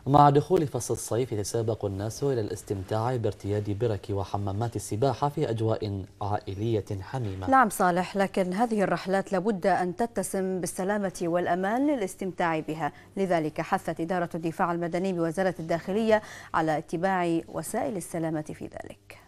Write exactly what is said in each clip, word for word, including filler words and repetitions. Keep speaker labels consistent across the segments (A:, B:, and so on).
A: مع دخول فصل الصيف يتسابق الناس إلى الاستمتاع بارتياد برك وحمامات السباحة في أجواء عائلية حميمة.
B: نعم صالح، لكن هذه الرحلات لابد أن تتسم بالسلامة والأمان للاستمتاع بها، لذلك حثت إدارة الدفاع المدني بوزارة الداخلية على اتباع وسائل السلامة في ذلك.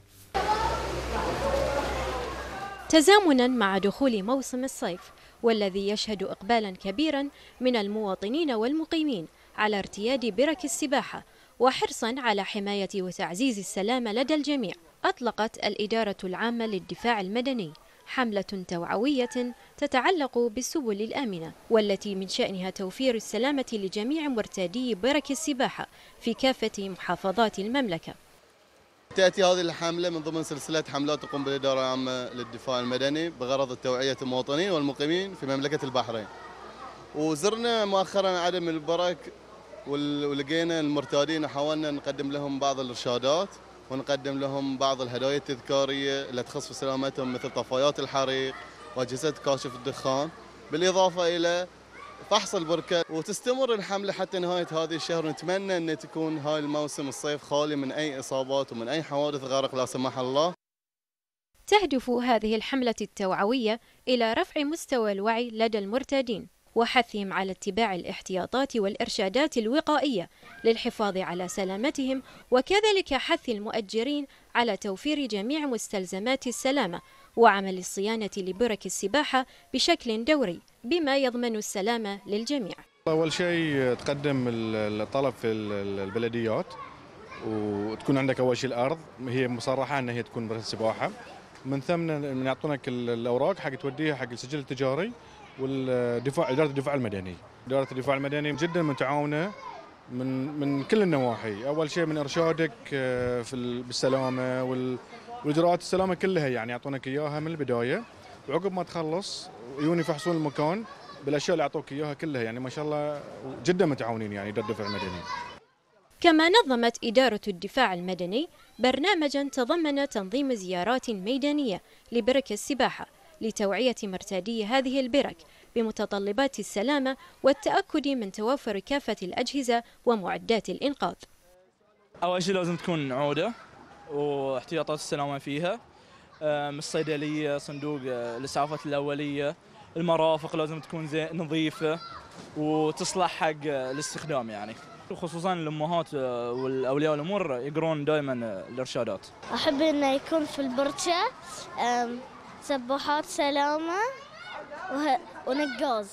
C: تزامنا مع دخول موسم الصيف والذي يشهد إقبالا كبيرا من المواطنين والمقيمين على ارتياد برك السباحة وحرصا على حماية وتعزيز السلامة لدى الجميع، أطلقت الإدارة العامة للدفاع المدني حملة توعوية تتعلق بالسبل الآمنة، والتي من شأنها توفير السلامة لجميع مرتادي برك السباحة في كافة محافظات المملكة.
D: تأتي هذه الحملة من ضمن سلسلة حملات تقوم بالإدارة العامة للدفاع المدني بغرض توعية المواطنين والمقيمين في مملكة البحرين. وزرنا مؤخرا عدد من البرك ولقينا المرتادين وحاولنا نقدم لهم بعض الإرشادات ونقدم لهم بعض الهدايا التذكارية اللي تخص في سلامتهم، مثل طفايات الحريق وأجهزة كاشف الدخان، بالإضافة إلى فحص البركة. وتستمر الحملة حتى نهاية هذه الشهر، ونتمنى أن تكون هاي الموسم الصيف خالي من أي إصابات ومن أي حوادث غرق لا سمح الله.
C: تهدف هذه الحملة التوعوية إلى رفع مستوى الوعي لدى المرتادين وحثهم على اتباع الاحتياطات والإرشادات الوقائية للحفاظ على سلامتهم، وكذلك حث المؤجرين على توفير جميع مستلزمات السلامة وعمل الصيانة لبرك السباحة بشكل دوري بما يضمن السلامة للجميع.
E: أول شيء تقدم الطلب في البلديات وتكون عندك أول شيء الأرض هي مصرحة أن هي تكون بركة سباحة، من ثم يعطونك الأوراق حق توديها حق السجل التجاري. والدفاع إدارة الدفاع المدني إدارة الدفاع المدني جدا متعاونة من من كل النواحي. أول شيء من إرشادك في بالسلامة والإجراءات السلامة كلها، يعني يعطونك إياها من البداية، وعقب ما تخلص يجون يفحصون المكان بالأشياء اللي أعطوك إياها كلها. يعني ما شاء الله جدا متعاونين يعني إدارة الدفاع المدني.
C: كما نظمت إدارة الدفاع المدني برنامجا تضمن تنظيم زيارات ميدانية لبرك السباحة لتوعية مرتادي هذه البرك بمتطلبات السلامة والتأكد من توافر كافة الأجهزة ومعدات الإنقاذ.
F: أول شيء لازم تكون عودة واحتياطات السلامة فيها، الصيدلية، صندوق الإسعافات الأولية، المرافق لازم تكون زي نظيفة وتصلح حق الاستخدام، يعني خصوصا الأمهات والأولياء الأمور يقرون دائما الإرشادات.
G: أحب أنه يكون في البركة سباحات سلامة ونقاز.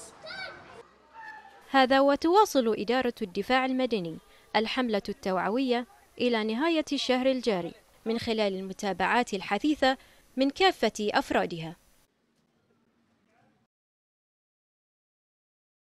C: هذا وتواصل إدارة الدفاع المدني الحملة التوعوية إلى نهاية الشهر الجاري من خلال المتابعات الحثيثة من كافة أفرادها.